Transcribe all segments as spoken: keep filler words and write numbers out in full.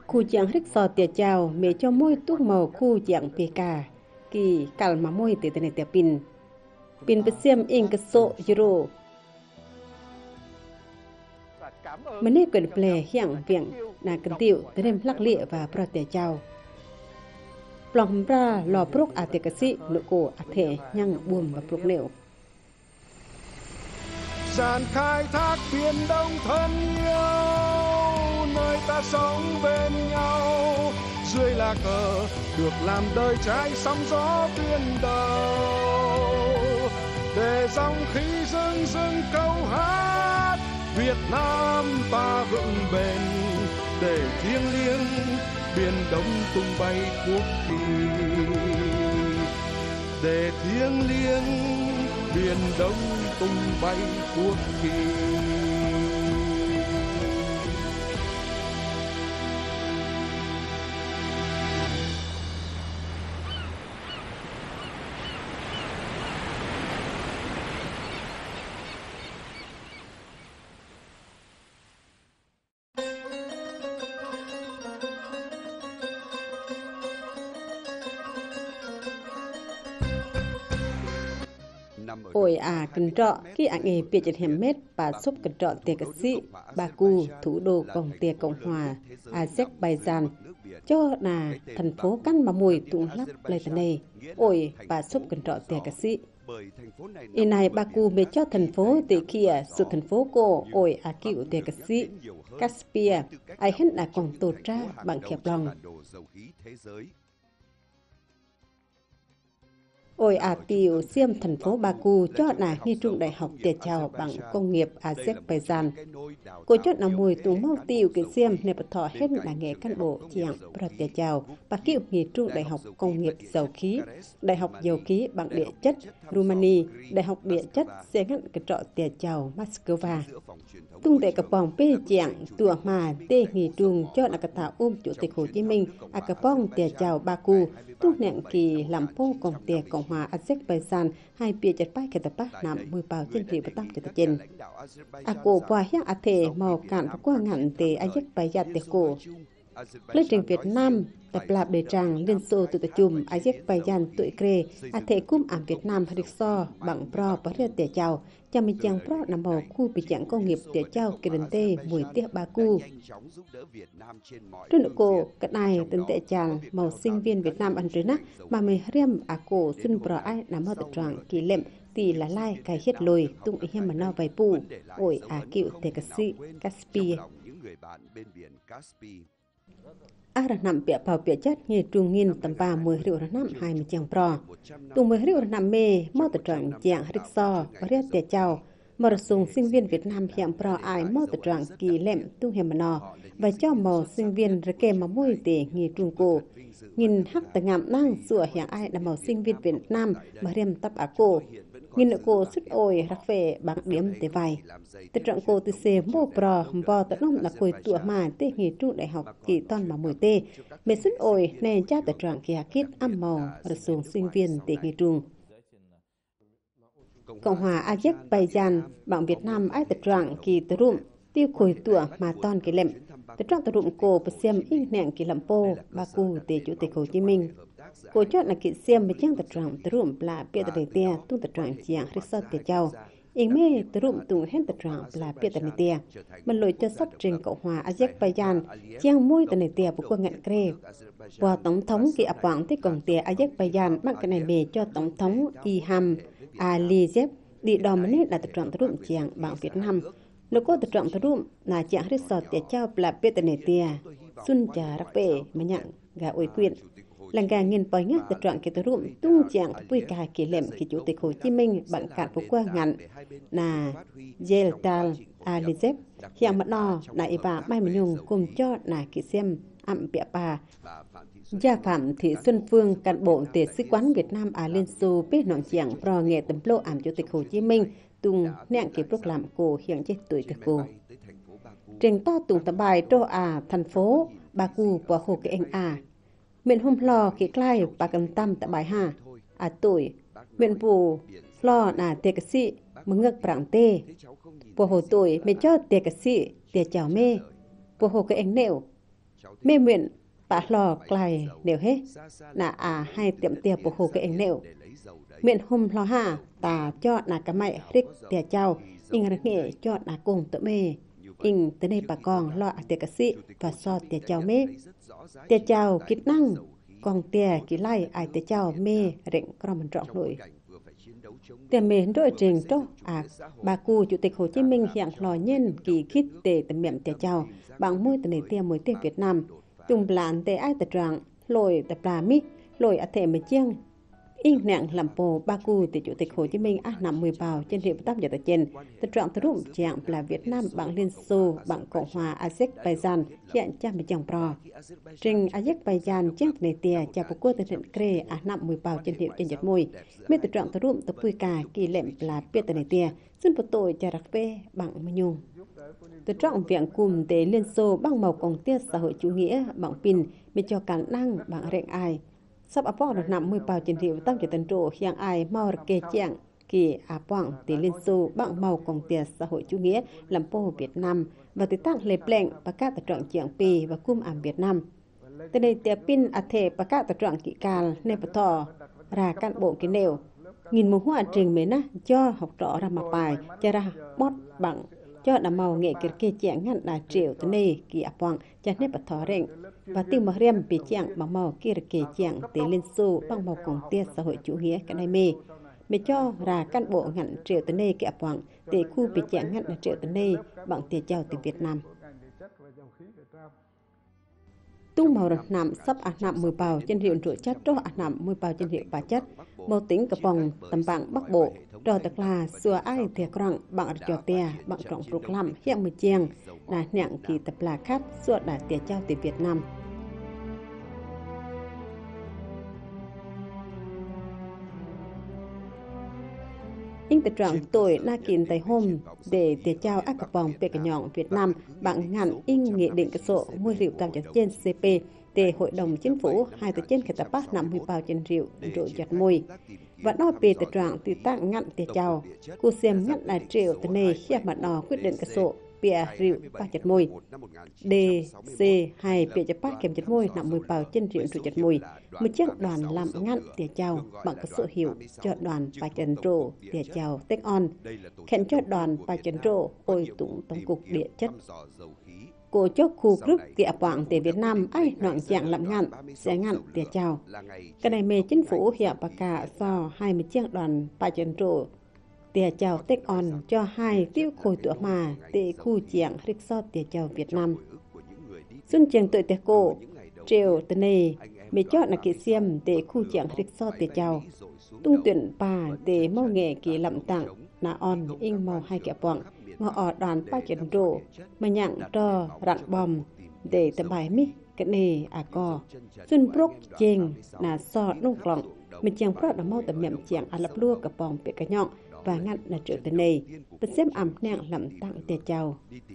khu giảng rích sò tiệt chào mẹ cho môi tuốc màu khu giảng pê ca kỳ cào mà môi từ từ này tiệt pin pin bê xiêm in cái số euro mình nên quyền plei hiảng viện là cần tiêu tới đêm lắc lịa và pro tiệt chào lòng ra lò prok à tiệt cái sĩ nội cổ à thể nhang buồm và prok liệu dàn khai thác biển đông thân yêu nơi ta sống bên nhau dưới lá cờ được làm đời trái sóng gió tuyên đầu để dòng khí dâng dâng câu hát Việt Nam ta vững bền để thiêng liêng biển đông tung bay quốc kỳ để thiêng liêng biển đông tung bay quốc kỳ. ôi à cần trọ khi anh ấy biệt chật hẻm mét và xúc cần trọ tiệt cái sĩ Baku thủ đô cộng tiệt cộng hòa Azerbaijan cho là thành phố căn mà mùi tụng lắp lại thế này ôi và xúc cần trọ tiệt cái sĩ ý này Baku mới cho thành phố từ kia sự thành phố cô ôi à cựu tiệt cái sĩ Caspia ai hết là còn tổ ra bằng kẹp lòng ôi à tiêu xiêm thành phố Baku cho là nghi trung đại học tiệt chào bằng công nghiệp Azerbaijan. Cô chốt là mùi tùng mau tiêu cái xiêm này bật thọ hết là nghề cán bộ chiang tiệt chào và kiệu nghi trung đại học công nghiệp dầu khí, đại học dầu khí bằng địa chất Rumani, đại học địa chất sẽ ngăn cái trọ tiệt chào Moscow. Tung để cặp bóng bê chiang tùa mà tê nghi trung cho là cái tạo ôm chủ tịch Hồ Chí Minh à cặp bóng tiệt chào Baku tung nẹn kỳ làm phố công tiệt cộng hòa Azerbaijan hai bia chặt bãi cái tập bát nằm mười bao trên thị và tam cái tập trên. À cổ qua hiang à thể màu cạn và qua ngạn để Azerbaijan để cổ. Lên trình Việt Nam tập lạp đề tràng Liên Xô tự tập chùm Azerbaijan tuổi kre à thể cung ảm Việt Nam hạch so bằng pro và riêng để chào cho mình chẳng pro nằm bầu khu bị chẳng công nghiệp để chào kỳ đần tê mùi tiết Baku. Trên nội cổ, cái này tên tệ chàng màu sinh viên Việt Nam ăn rưới nát mà mình riêng à cổ xuân pro ai nằm ở tập tràng kỳ lệm thì là lai cái hiết lùi tung ý hiêm mà no vầy bù ôi à cựu tê cà sĩ Caspia. À ra nằm bịa vào bịa chất như trung nghìn tầm ba mười rượu ra năm hai mươi chàng pro. Tùng mười rượu ra năm mê mô tập trạng dạng rích so và riêng tìa chào. Mà sùng sinh viên Việt Nam hiện pro ai mô tập trạng kỳ lệm tung hiểm nọ và cho màu sinh viên ra kê mà môi tề nghi trung cổ. Nghìn hắc tà ngạm năng sửa hiện ai là màu sinh viên Việt Nam mà riêng tập á cổ. Nghìn nội cổ xuất ôi rắc về bằng điểm tề vài. Tập trạng cổ từ xe mô pro vào tập nông là côi tụa mà tê nghi trung đại học kỳ ton mà mùi tê. Mẹ xuất ôi nên cha tập trạng kỳ hạ kít âm màu và sùng sinh viên tề nghi trung. Cộng hòa Azerbaijan bằng Việt Nam ai tập trạng kỳ tập rụm tiêu khối tụa mà ton kỳ lệm. Tập trạng tập rụm cổ bà xem in nẹn kỳ lầm pô Baku tề chủ tịch Hồ Chí Minh. Cô chốt là kỳ xem với trang tập trạng tập rụm là bịa tập đề tia tung tập trạng chiang rích sot tìa chào. In mê tập rụm tung hết tập trạng là bịa tập đề tia. Mình lội cho sắp trình Cộng hòa Azerbaijan chiang môi tập đề tia của quân ngạn kre. Và Tổng thống kỳ áp quảng tích cộng tia Azerbaijan bằng cái này mê cho Tổng thống Ilham Aliyev đi đo mà nét là tập trạng tập rụm chiang bằng Việt Nam. Nếu có tập trạng tập rụm là chiang rích sot tìa chào là bịa tập đề tia. Xuân trà rắc bể mà nhận gà ôi quyện. Làng gà nghiên bói ngắt tập trạng kỳ tập rụm tung trạng bùi cài kỳ lệm kỳ chủ tịch Hồ Chí Minh bằng cạn phố qua ngạn là Zeltal Aliyev hiện mặt nò là Eva Mai Minh Nhung cùng cho là kỳ xem ẩm bịa bà. Gia Phạm Thị Xuân Phương, cán bộ Đại sứ quán Việt Nam ở Liên Xô biết nói chuyện pro nghệ tấm lô ảm chủ tịch Hồ Chí Minh tung nẹn kỳ bốc làm cổ hiện chết tuổi từ cô. Trình to tung tấm bài trô à thành phố Baku và hồ cái anh à. Miền hôm lo kỳ clay bà cầm tâm tại bài hà à tuổi miền vụ lo là tiệc cái sĩ mừng ngực bảng tê Bộ hồ tuổi mình cho tiệc cái sĩ tiệc chào mê Bộ hồ cái anh nèo mê nguyện bà lò cài nếu hết là à hai tiệm tiệp bộ hồ cái anh nẻo miệng hôm lo hà ta cho là cả mày rích tiệt chào in ra nghệ cho là cùng tụi mê in tới đây bà con lo à tiệt cả sĩ và so tiệt chào mê tiệt chào kỹ năng còn tiệt kỹ lai ai tiệt chào mê rịnh con mình trọng nổi tiệt mê đôi trình tốt à bà cu chủ tịch Hồ Chí Minh hiện lò nhân kỳ khít tề tầm miệng tiệt chào bằng môi từ này tiệt mối tiệt Việt Nam tung plan tề ai tiệt trạng lội tập là mít lội ở thể mà chiêng in nặng làm bồ ba cu từ chủ tịch Hồ Chí Minh á nằm mười bào trên hiệu tám giờ trên tự trọng tự rụng trạng là Việt Nam bằng Liên Xô bằng Cộng hòa Azerbaijan hiện cha mấy chồng pro trình Azerbaijan chết này tia cha bộ cô từ hiện kre á nằm mười bào trên hiệu trên giật môi mấy tự trọng tự rụng tự pui cà kỳ lệm là biết từ này tia xin một tội cha đặc phê bằng mây nhung tự trọng viện cùng để Liên Xô bằng màu công tiết xã hội chủ nghĩa bằng pin mới cho cả năng bằng rèn ai sắp áp bóc được nằm mười bào trên hiệu tam chỉ tấn trụ hiện ai mau kê trạng kỳ áp bỏng tỷ Liên Xô bằng màu công tiền xã hội chủ nghĩa làm po Việt Nam và từ tăng lệ lệnh và các tập trạng trạng pi và cung ảm Việt Nam từ đây tiệp pin áp thể và các tập trạng kỹ càn nên bắt thọ ra cán bộ kiến đều nghìn một hoa trình mấy na cho học trò ra mặt bài cho ra bót bằng cho đảm màu nghệ kiệt kê trạng ngăn là triệu từ đây kỳ áp bỏng cho nên bắt thọ rệnh và tiêu mà riêng bị trạng bằng màu kia kể trạng để Liên Xô bằng màu công tiền xã hội chủ nghĩa cái này mê mê cho ra cán bộ ngăn triệu tới đây kẹp quảng để khu bị trạng ngăn là triệu tới đây bằng tiền chào từ Việt Nam tung màu được nằm sắp ả nằm mười bào trên hiệu rượu chất cho ả nằm mười bào trên hiệu bà chất màu tính cặp vòng tầm bảng bắc bộ đò tật là xua ai thiệt rộng bằng trò tè bằng trọng rục lắm hiện mười chieng là nặng kỳ tập là khác xua đã tiền chào từ Việt Nam in tự trạng tuổi na kín tại hôm để tiệt chào ác cặp vòng về cả nhọn Việt Nam bằng ngàn in nghị định cái số mua rượu tam chấm trên xê pê để hội đồng chính phủ hai từ trên cái tập bát nằm huy bao trên rượu rượu chặt môi và nói về tự trạng từ tạng ngăn tiệt chào cô xem ngăn là triệu từ này khi mà nó quyết định cái số bia rượu ba chặt môi D C hai bia chặt bát kèm chặt môi nằm mười bao trên rượu rượu chặt môi một chiếc đoàn làm ngăn tiệt chào bằng cái số hiệu cho đoàn ba chân rô tiệt chào tech on khen cho đoàn ba chân rô ôi tụng tổng cục địa chất cô chốt khu group tiệ quảng tại Việt Nam ai nọn dạng làm ngăn sẽ ngăn tiệt chào cái này mê chính phủ hiệu bà cả do hai mươi chiếc đoàn ba chân rô tiệt chào tech on cho hai tiêu khôi tựa mà tại khu chiang resort tiệt chào Việt Nam xuân trường tự tiệt cô triều từ này mới chọn là kỳ xiêm để khu chiang resort tiệt chào tung tuyển bà để mau nghề kỳ lậm tặng là on in màu hai kẹp quảng ngọ ở đoàn ba chân rô mà nhặng cho rặn bom để tập bài mi cái này à co xuân brok chênh là so nông cọng mình chàng pro đã mau tầm miệng chàng à lập lua cặp bom bị cái nhọn và ngăn là triệu từ này bất xếp ẩm nặng lẩm tặng tiệt chào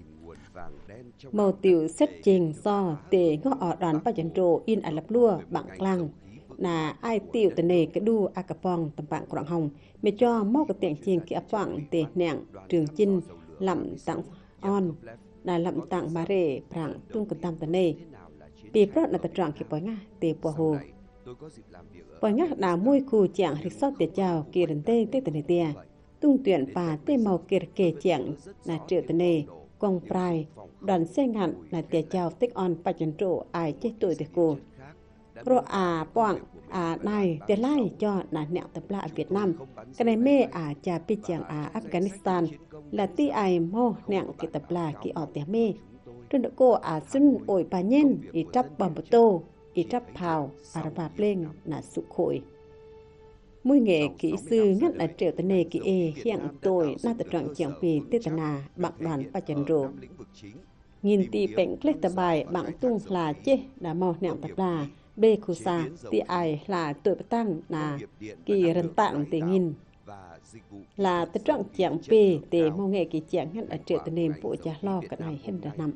màu tiểu xét trình so để ngọ ở đoàn ba chân rô in à lập lua bằng lăng là ai tiểu từ này cái đu a cặp bom tầm bạn quảng hồng mình cho mau cái tiện trình kia quảng để nặng trường chinh lẩm tặng on là lẩm tặng bà rể prang tung cần tam từ này bị pro là tập trạng khi bói nga để bùa hồ bói nga là môi khu trạng resort tiệt chào kỳ rừng tê tê từ này tia tung tuyển và tê màu kề kề trạng là triệu từ này quang prai đoàn xe ngạn là tiệt chào tích on ba chân trụ ai chết tuổi tiệt cô pro à quang à này tiệt lai cho là nẹo tập lạ Việt Nam cái này mê à cha pi chàng à Afghanistan là ti ai mô nẹo kỳ tập là kỳ ở tiệt mê trên độ cô à xuân ổi bà nhân ý trắp bầm tô ý trắp phào à và lên là sụp khổi môi nghệ kỹ sư ngắt là triệu tên nề kỹ e hiện tôi na tập trạng chẳng vì tê tà nà bằng đoàn ba chân rổ nghìn tỷ bệnh lết tà bài bằng tung là chê đã màu nẹo tập là bê khu xa tỷ ai là tuổi bắt tăng là kỳ rần tạng tỷ nghìn là tập trạng chẳng vì tê màu nghệ kỹ chẳng ngắt là triệu tên nề bộ cha lo cái này hết đã nằm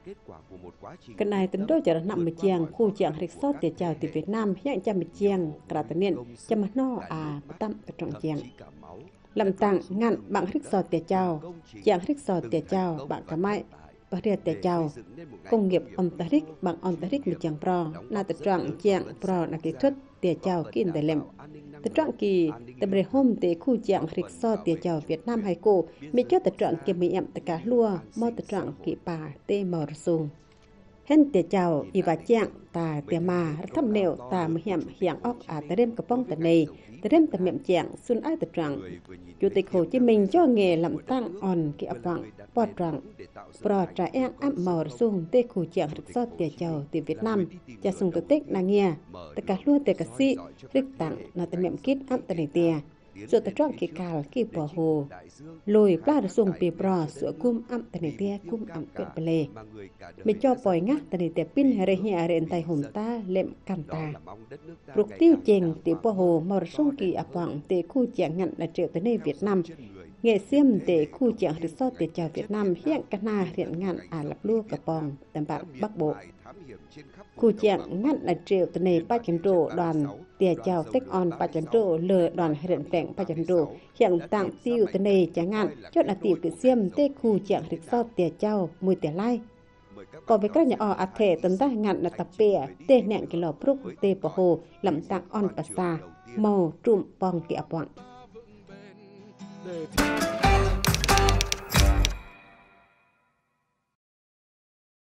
cái này tính đôi chợ nằm một chiang khu chiang resort tiệt chào từ Việt Nam hiện cho một chiang cả tân niên cho mà nó à tạm ở trong chiang làm tặng ngăn bằng resort tiệt chào chiang resort tiệt chào bạn cả mai bà rìa tè chào công nghiệp ông tarik bằng ông tarik một chàng pro na tự trạng chàng pro na kỹ thuật tè chào kinh đại lem tự trạng kỳ tập bề hôm tè khu chàng rịch so tè chào Việt Nam hay cô mi cho tự trạng kia mi em tất cả lua mò tự trạng kỳ bà tê mờ sung hen tè chào y và chàng ta tè mà thăm nèo ta mới hiểm hiạng óc à ta đêm cặp bông ta này ta đêm ta miệng chàng xuân ai tự trạng Chủ tịch Hồ Chí Minh cho nghề làm tăng on kỳ áp vọng bọt rằng pro trả em áp mờ sung tê khu chàng rực so tè chào tè Việt Nam cha sung tự tích na nghe tất cả lua tè cả si rực tặng là ta miệng kít áp ta này tè sự ta chọn kỳ cào kỳ bỏ hồ lùi ba sung bì pro sữa cung áp ta này tè cung áp tuyệt bề mình cho bòi ngắt ta này tè pin hệ hệ rèn tay hùng ta lệm cam ta rục tiêu chèn tiểu bỏ hồ mờ sung kỳ áp vọng tè khu chàng ngặn là triệu tới nơi Việt Nam nghệ xiêm tè khu chàng rực so tè chào Việt Nam hiện cana hiện ngạn à lập lua cà bòng tầm bạn Bắc Bộ khu chàng ngạn là triệu tới nơi ba chấm rổ đoàn tè chào tech on ba chấm rổ lờ đoàn hiện vẹn ba chấm rổ hiện tặng tiêu tới nơi chàng ngạn chốt là tiểu cái xiêm tè khu chàng rực so tè chào mùi tè lai còn với các nhà ở áp thể tấn ta ngạn là tập bè tè nẹn cái lò prúc tè bỏ hồ lẩm tặng on bà xa màu trùm bong kẹo quặng.